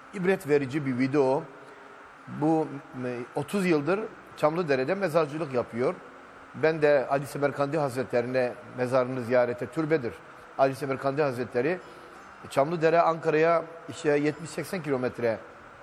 ibret verici bir video. Bu 30 yıldır Çamlıdere'de mezarcılık yapıyor. Ben de Ali Semerkandi Hazretleri'ne mezarını ziyarete, türbedir. Ali Semerkandi Hazretleri Çamlıdere Ankara'ya işte 70-80 kilometre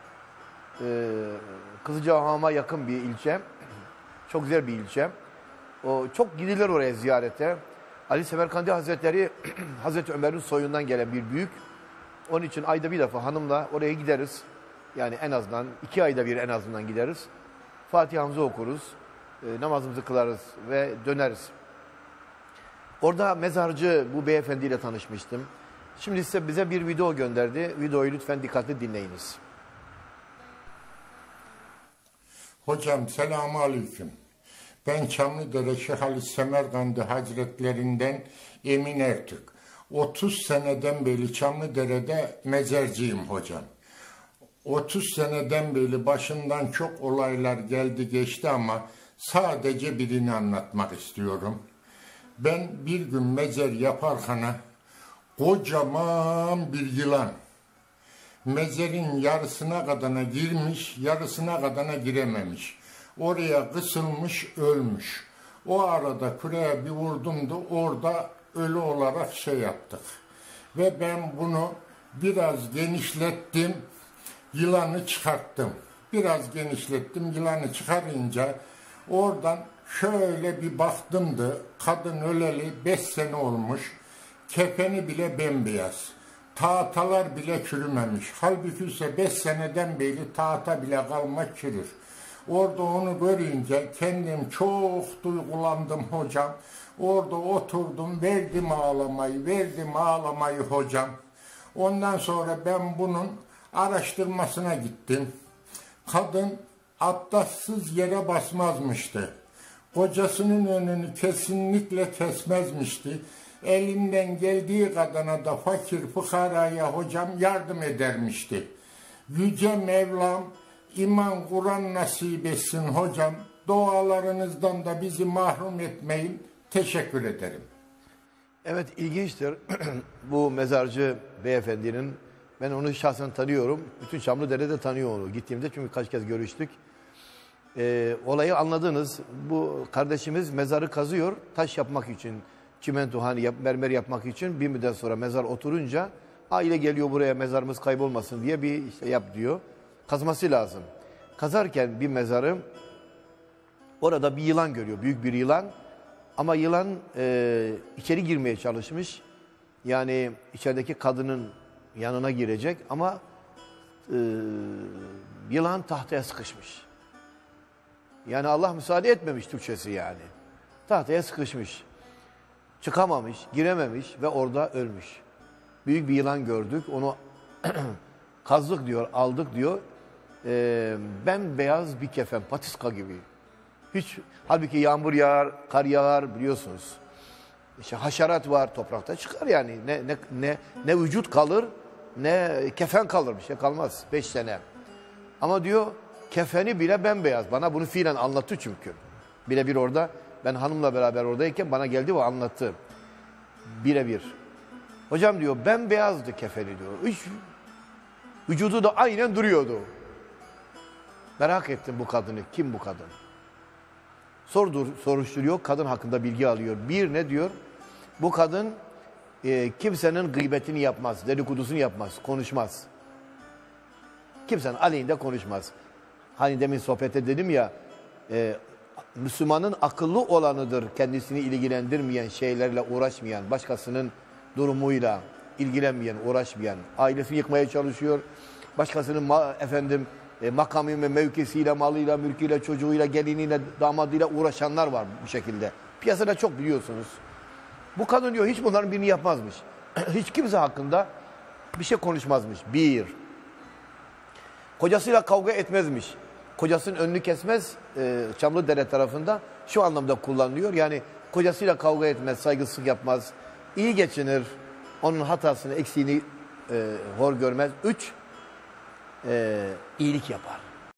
Kızılcahamam'a yakın bir ilçe. Çok güzel bir ilçe. Çok gidilir oraya ziyarete. Ali Semerkandi Hazretleri Hazreti Ömer'in soyundan gelen bir büyük. Onun için ayda bir defa hanımla oraya gideriz. Yani en azından 2 ayda bir en azından gideriz. Fatiha'mızı okuruz. Namazımızı kılarız ve döneriz. Orada mezarcı bu beyefendiyle tanışmıştım. Şimdi ise bize bir video gönderdi. Videoyu lütfen dikkatli dinleyiniz. Hocam selamun aleyküm. Ben Çamlıdere Şeyh Ali Semerkandi Hazretlerinden Emin Ertürk. 30 seneden beri Çamlıdere'de mezarcıyım hocam. 30 seneden beri başımdan çok olaylar geldi geçti ama sadece birini anlatmak istiyorum. Ben bir gün mezar yaparken kocaman bir yılan mezarın yarısına kadar girmiş, yarısına kadar girememiş. Oraya kısılmış, ölmüş. O arada küreye bir vurdum da orada ölü olarak şey yaptık. Ve ben bunu biraz genişlettim, yılanı çıkarttım. Biraz genişlettim, yılanı çıkarınca oradan şöyle bir baktımdı. Kadın öleli 5 sene olmuş. Kefeni bile bembeyaz. Tahtalar bile çürümemiş. Halbuki ise 5 seneden beri tahta bile kalmak çürür. Orada onu görünce kendim çok duygulandım hocam. Orada oturdum, verdim ağlamayı hocam. Ondan sonra ben bunun araştırmasına gittim. Kadın abdestsiz yere basmazmıştı. Kocasının önünü kesinlikle kesmezmişti. Elinden geldiği kadarına da fakir fukaraya hocam yardım edermişti. Yüce Mevlam iman Kur'an nasip etsin hocam. Dualarınızdan da bizi mahrum etmeyin. Teşekkür ederim. Evet, ilginçtir. Bu mezarcı beyefendinin, ben onu şahsen tanıyorum. Bütün Çamlıdere'de tanıyor onu. Gittiğimde çünkü kaç kez görüştük. Olayı anladınız. Bu kardeşimiz mezarı kazıyor. Taş yapmak için, çimento mermer yapmak için bir müddet sonra mezar oturunca aile geliyor buraya mezarımız kaybolmasın diye bir işte yap diyor. Kazması lazım. Kazarken bir mezarı orada bir yılan görüyor. Büyük bir yılan. Ama yılan içeri girmeye çalışmış. Yani içerideki kadının yanına girecek ama yılan tahtaya sıkışmış. Yani Allah müsaade etmemiş Türkçesi yani. Tahtaya sıkışmış. Çıkamamış, girememiş ve orada ölmüş. Büyük bir yılan gördük. Onu kazdık diyor, aldık diyor. Bembeyaz bir kefen, patiska gibi. Hiç, halbuki yağmur yağar, kar yağar biliyorsunuz. İşte haşerat var, toprakta çıkar yani. Ne vücut kalır, ne kefen kalır, bir şey kalmaz 5 sene. Ama diyor kefeni bile bembeyaz. Bana bunu fiilen anlattı çünkü. Birebir orada, ben hanımla beraber oradayken bana geldi ve anlattı. Birebir. Hocam diyor bembeyazdı kefeni diyor. Hiç, vücudu da aynen duruyordu. Merak ettim bu kadını. Kim bu kadın? Soruşturuyor. Kadın hakkında bilgi alıyor. Bir ne diyor? Bu kadın kimsenin gıybetini yapmaz. Dedikodusunu yapmaz. Konuşmaz. Kimsenin aleyhinde konuşmaz. Hani demin sohbette dedim ya Müslümanın akıllı olanıdır. Kendisini ilgilendirmeyen şeylerle uğraşmayan, başkasının durumuyla ilgilenmeyen, uğraşmayan, ailesini yıkmaya çalışıyor. Başkasının makamı ve mevkisiyle, malıyla, mülküyle, çocuğuyla, geliniyle, damadıyla uğraşanlar var bu şekilde. Piyasada çok biliyorsunuz. Bu kadın diyor hiç bunların birini yapmazmış. Hiç kimse hakkında bir şey konuşmazmış. Bir. Kocasıyla kavga etmezmiş. Kocasının önünü kesmez. Çamlıdere tarafında şu anlamda kullanılıyor. Yani kocasıyla kavga etmez, saygısızlık yapmaz. İyi geçinir. Onun hatasını, eksiğini hor görmez. 3. İyilik yapar.